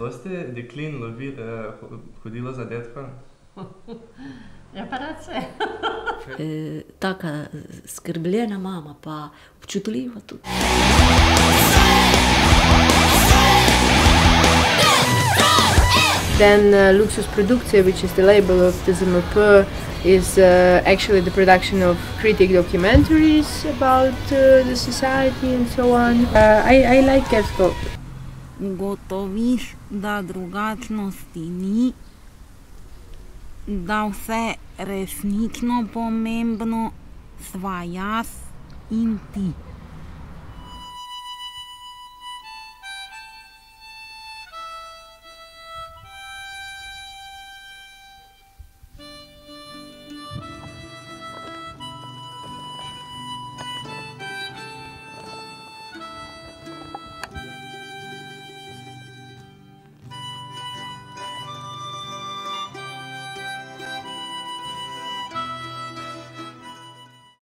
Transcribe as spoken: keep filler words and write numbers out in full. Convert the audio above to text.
dosti deklin lovi, hodilo za dedkom? Ja, pa rad se. Taka skrbljena mama, pa občutljiva tudi. Then uh, Luxus Produkcija, which is the label of T Z M P, is uh, actually the production of critic documentaries about uh, the society and so on. Uh, I, I like Kersko. Ugotoviš, da drugačnosti ni, da vse resnično pomembno sva jaz in ti.